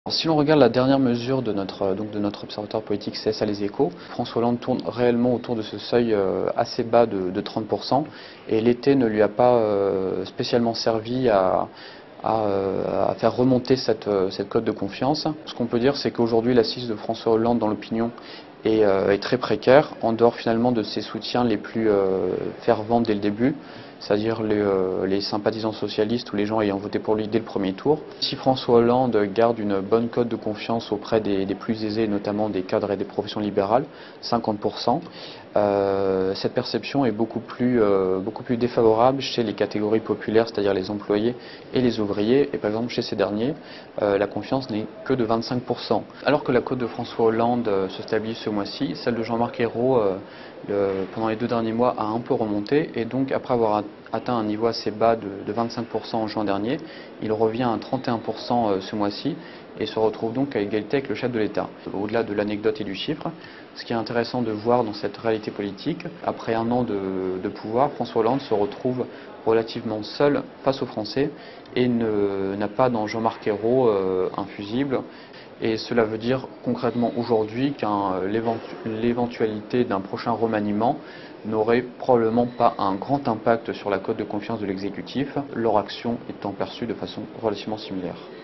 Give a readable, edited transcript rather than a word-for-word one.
Si l'on regarde la dernière mesure de notre observatoire politique CSA Les Échos, François Hollande tourne réellement autour de ce seuil assez bas de 30%, et l'été ne lui a pas spécialement servi à faire remonter cette cote de confiance. Ce qu'on peut dire, c'est qu'aujourd'hui l'assise de François Hollande dans l'opinion est très précaire, en dehors finalement de ses soutiens les plus fervents dès le début, c'est-à-dire les sympathisants socialistes ou les gens ayant voté pour lui dès le premier tour. Si François Hollande garde une bonne cote de confiance auprès des plus aisés, notamment des cadres et des professions libérales, 50%, cette perception est beaucoup plus défavorable chez les catégories populaires, c'est-à-dire les employés et les ouvriers. Et par exemple, chez ces derniers, la confiance n'est que de 25%. Alors que la cote de François Hollande se stabilise ce mois-ci, celle de Jean-Marc Ayrault, pendant les 2 derniers mois, a un peu remonté. Et donc, après avoir atteint un niveau assez bas de 25% en juin dernier, il revient à 31% ce mois-ci et se retrouve donc à égalité avec le chef de l'État. Au-delà de l'anecdote et du chiffre, ce qui est intéressant de voir dans cette réalité politique, après un an de pouvoir, François Hollande se retrouve relativement seul face aux Français et n'a pas dans Jean-Marc Ayrault un fusible. Et cela veut dire concrètement aujourd'hui l'éventualité d'un prochain remaniement n'aurait probablement pas un grand impact sur la cote de confiance de l'exécutif, leur action étant perçue de façon relativement similaire.